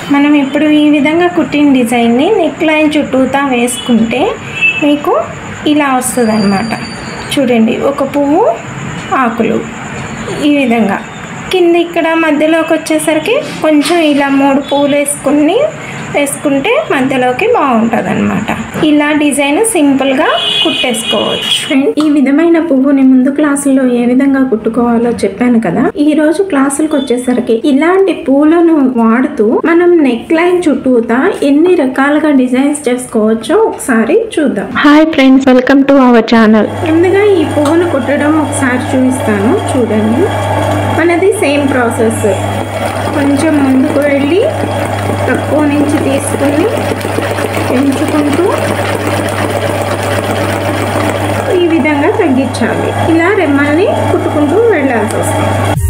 మనం ఇప్పుడు ఈ విధంగా కుట్టిన డిజైన్ని నెక్ లైన్ చుట్టూతా వేసుకుంటే మీకు ఇలా వస్తుంది అన్నమాట. చూడండి, ఒక పువ్వు ఆకులు ఈ విధంగా కింద ఇక్కడ మధ్యలోకి వచ్చేసరికి కొంచెం ఇలా 3 పువ్వులు వేసుకుంటే మధ్యలోకి బాగుంటుంది అన్నమాట. ఇలా డిజైన్ సింపుల్గా కుట్టేసుకోవచ్చు. ఈ విధమైన పువ్వుని ముందు క్లాసుల్లో ఏ విధంగా కుట్టుకోవాలో చెప్పాను కదా. ఈ రోజు క్లాసులకు వచ్చేసరికి ఇలాంటి పూలను వాడుతూ మనం నెక్ లైన్ చుట్టూతా ఎన్ని రకాలుగా డిజైన్స్ చేసుకోవచ్చో ఒకసారి చూద్దాం. Hi friends, welcome to our channel. ముందుగా ఈ పువ్వును కుట్టడం ఒకసారి చూపిస్తాను, చూడండి. మనది సేమ్ ప్రాసెస్. కొంచెం ముందుకు వెళ్ళి తక్కువ నుంచి తీసుకుని పెంచుకుంటూ ఈ విధంగా తగ్గించాలి. ఇలా రెమ్మల్ని కుట్టుకుంటూ వెళ్ళాల్సి వస్తుంది.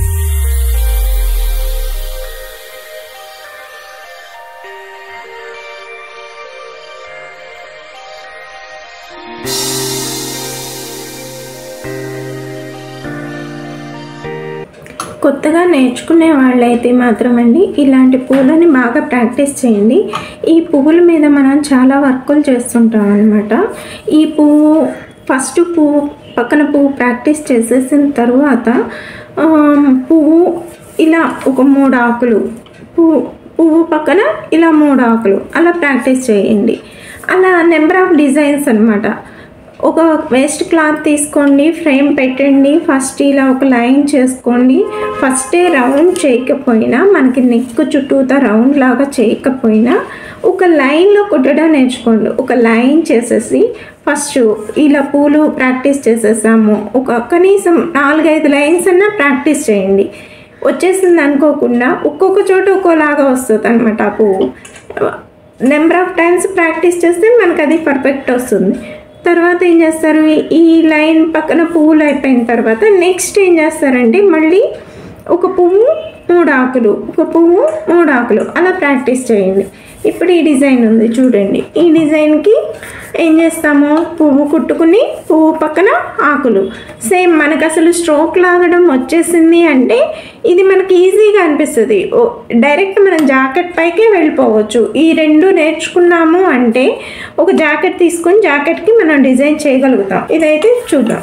కొత్తగా నేర్చుకునే వాళ్ళైతే మాత్రం అండి ఇలాంటి పూలని బాగా ప్రాక్టీస్ చేయండి. ఈ పువ్వుల మీద మనం చాలా వర్కులు చేస్తుంటాం అన్నమాట. ఈ పువ్వు ఫస్ట్ పువ్వు పక్కన పువ్వు ప్రాక్టీస్ చేసేసిన తర్వాత పువ్వు ఇలా ఒక 3 ఆకులు, పువ్వు పక్కన ఇలా 3 ఆకులు అలా ప్రాక్టీస్ చేయండి. అలా నెంబర్ ఆఫ్ డిజైన్స్ అన్నమాట. ఒక వేస్ట్ క్లాత్ తీసుకోండి, ఫ్రేమ్ పెట్టండి, ఫస్ట్ ఇలా ఒక లైన్ చేసుకోండి. ఫస్టే రౌండ్ చేయకపోయినా, మనకి నెక్ చుట్టూతా రౌండ్ లాగా చేయకపోయినా ఒక లైన్లో కుట్టడం నేర్చుకోండి. ఒక లైన్ చేసేసి ఫస్ట్ ఇలా పూలు ప్రాక్టీస్ చేసేసాము, ఒక కనీసం 4-5 లైన్స్ అన్నా ప్రాక్టీస్ చేయండి. వచ్చేసింది అనుకోకుండా ఒక్కొక్క చోట ఒక్కోలాగా వస్తుంది అనమాట. ఆ పువ్వు నెంబర్ ఆఫ్ టైమ్స్ ప్రాక్టీస్ చేస్తే మనకు అది పర్ఫెక్ట్ వస్తుంది. తర్వాత ఏం చేస్తారు, ఈ లైన్ పక్కన పువ్వులు అయిపోయిన తర్వాత నెక్స్ట్ ఏం చేస్తారంటే మళ్ళీ ఒక పువ్వు 3 ఆకులు, ఒక పువ్వు 3 ఆకులు అలా ప్రాక్టీస్ చేయండి. ఇప్పుడు ఈ డిజైన్ ఉంది చూడండి. ఈ డిజైన్కి ఏం చేస్తాము, పువ్వు కుట్టుకుని పువ్వు పక్కన ఆకులు. సేమ్ మనకు అసలు స్ట్రోక్ లాగడం వచ్చేసింది అంటే ఇది మనకి ఈజీగా అనిపిస్తుంది. డైరెక్ట్ మనం జాకెట్ పైకే వెళ్ళిపోవచ్చు. ఈ 2 నేర్చుకున్నాము అంటే ఒక జాకెట్ తీసుకొని జాకెట్కి మనం డిజైన్ చేయగలుగుతాం. ఇదైతే చూద్దాం.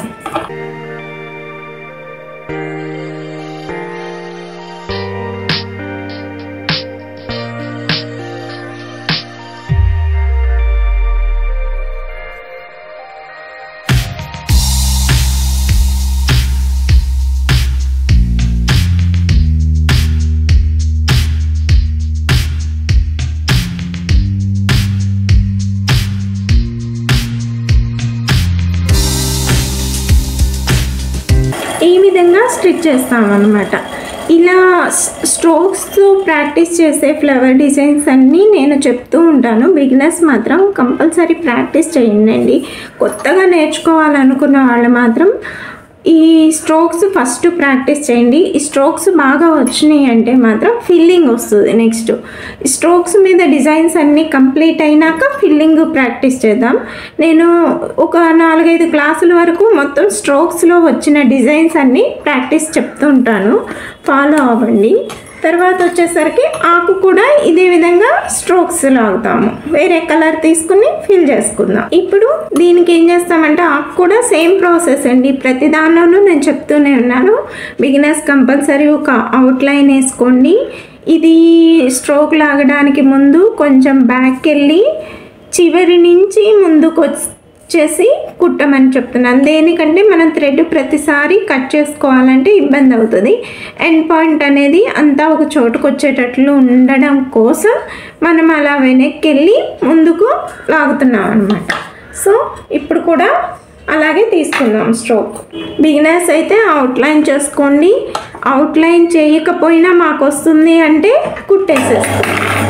ఈ విధంగా స్టిచ్ చేస్తామన్నమాట. ఇలా స్ట్రోక్స్తో ప్రాక్టీస్ చేసే ఫ్లవర్ డిజైన్స్ అన్నీ నేను చెప్తూ ఉంటాను. బిగినర్స్ మాత్రం కంపల్సరీ ప్రాక్టీస్ చేయండి. కొత్తగా నేర్చుకోవాలనుకున్న వాళ్ళు మాత్రం ఈ స్ట్రోక్స్ ఫస్ట్ ప్రాక్టీస్ చేయండి. ఈ స్ట్రోక్స్ బాగా వచ్చినాయి అంటే మాత్రం ఫిల్లింగ్ వస్తుంది. నెక్స్ట్ స్ట్రోక్స్ మీద డిజైన్స్ అన్నీ కంప్లీట్ అయినాక ఫిల్లింగ్ ప్రాక్టీస్ చేద్దాం. నేను ఒక 4-5 క్లాసుల వరకు మొత్తం స్ట్రోక్స్లో వచ్చిన డిజైన్స్ అన్నీ ప్రాక్టీస్ చెప్తూ ఉంటాను, ఫాలో అవ్వండి. తర్వాత వచ్చేసరికి ఆకు కూడా ఇదే విధంగా స్ట్రోక్స్ లాగుతాము. వేరే కలర్ తీసుకుని ఫిల్ చేసుకుందాం. ఇప్పుడు దీనికి ఏం చేస్తామంటే ఆకు కూడా సేమ్ ప్రాసెస్ అండి. ప్రతి దానిలోనూ నేను చెప్తూనే ఉన్నాను. బిగినర్స్ కంపల్సరీ ఒక అవుట్లైన్ వేసుకోండి. ఇది స్ట్రోక్ లాగడానికి ముందు కొంచెం బ్యాక్ వెళ్ళి చివరి నుంచి ముందుకు వచ్చేసి కుట్టమని చెప్తున్నాను. దేనికంటే మనం థ్రెడ్ ప్రతిసారి కట్ చేసుకోవాలంటే ఇబ్బంది అవుతుంది. ఎండ్ పాయింట్ అనేది అంతా ఒక చోటుకు వచ్చేటట్లు ఉండడం కోసం మనం అలా వెనక్కి వెళ్ళి ముందుకు లాగుతున్నాం అన్నమాట. సో ఇప్పుడు కూడా అలాగే తీసుకుందాం స్ట్రోక్. బిగినర్స్ అయితే అవుట్లైన్ చేసుకోండి. అవుట్లైన్ చేయకపోయినా మాకు వస్తుంది అంటే కుట్టేసేస్తాం.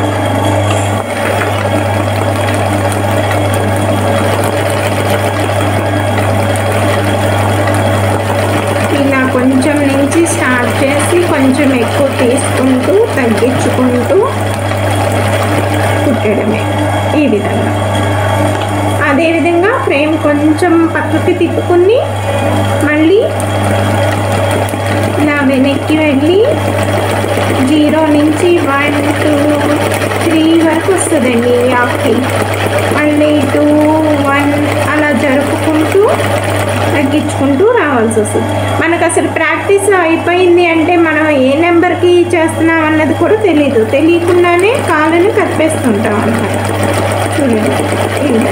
కొంచెం నుంచి స్టార్ట్ చేసి కొంచెం ఎక్కువ తీసుకుంటూ తగ్గించుకుంటూ కుట్టడమే ఈ విధంగా. అదేవిధంగా ఫ్రేమ్ కొంచెం పక్కకి తిప్పుకుని మళ్ళీ ఇలా వెనక్కి వెళ్ళి 0 నుంచి 1 2 3 వరకు వస్తుందండి ఈ ఆకుకి. మళ్ళీ 2 1 అలా జరుపుకుంటూ తగ్గించుకుంటూ రావాల్సి వస్తుంది. మనకు అసలు ప్రాక్టీస్ అయిపోయింది అంటే మనం ఏ నెంబర్కి చేస్తున్నాం అన్నది కూడా తెలియకుండానే కాళ్ళని కప్పేస్తుంటాం అన్నమాట. చూడండి,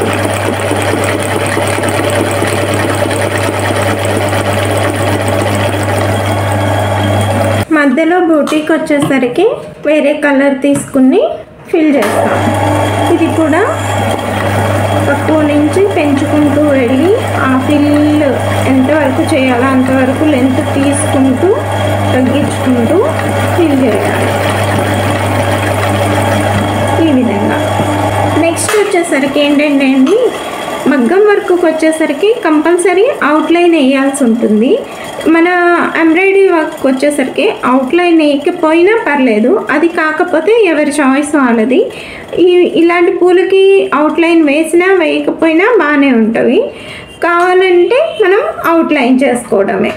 మధ్యలో బూటీకి వచ్చేసరికి వేరే కలర్ తీసుకుని ఫిల్ చేస్తాం. ఇది కూడా తక్కువ నుంచి పెంచుకుంటూ వెళ్ళి ఆ ఫిల్ ఎంతవరకు చేయాలో అంతవరకు లెంత్ తీసుకుంటూ తగ్గించుకుంటూ ఫిల్ చేయాలి ఈ విధంగా. నెక్స్ట్ వచ్చేసరికి ఏంటంటే అండి, మగ్గం వర్క్కి వచ్చేసరికి కంపల్సరీ అవుట్లైన్ వేయాల్సి ఉంటుంది. మన ఎంబ్రాయిడరీ వర్క్ వచ్చేసరికి అవుట్లైన్ వేయకపోయినా పర్లేదు, అది కాకపోతే ఎవరి చాయిస్ వాళ్ళది. ఇలాంటి పూలకి అవుట్లైన్ వేసినా వేయకపోయినా బాగానే ఉంటుంది. కావాలంటే మనం అవుట్లైన్ చేసుకోవడమే.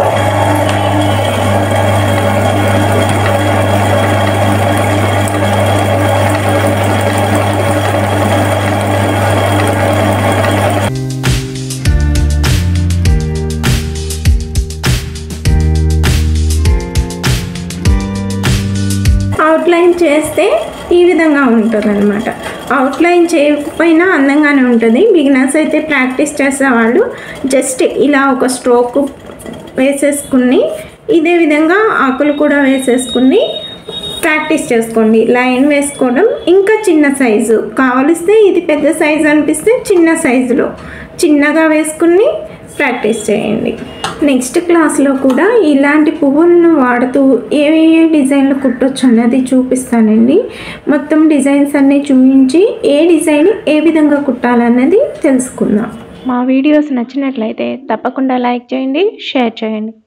అవుట్లైన్ చేస్తే ఈ విధంగా ఉంటుంది అన్నమాట. అవుట్లైన్ చేయకపోయినా అందంగానే ఉంటుంది. బిగినర్స్ అయితే ప్రాక్టీస్ చేసేవాళ్ళు జస్ట్ ఇలా ఒక స్ట్రోక్ వేసేసుకుని ఇదే విధంగా ఆకులు కూడా వేసేసుకుని ప్రాక్టీస్ చేసుకోండి. లైన్ వేసుకోవడం ఇంకా చిన్న సైజు కావలిస్తే, ఇది పెద్ద సైజు అనిపిస్తే చిన్న సైజులో చిన్నగా వేసుకుని ప్రాక్టీస్ చేయండి. నెక్స్ట్ క్లాస్లో కూడా ఇలాంటి పువ్వులను వాడుతూ ఏ డిజైన్లు కుట్టొచ్చు అన్నది చూపిస్తానండి. మొత్తం డిజైన్స్ అన్నీ చూపించి ఏ డిజైన్ ఏ విధంగా కుట్టాలన్నది తెలుసుకుందాం. మా వీడియోస్ నచ్చినట్లయితే తప్పకుండా లైక్ చేయండి, షేర్ చేయండి.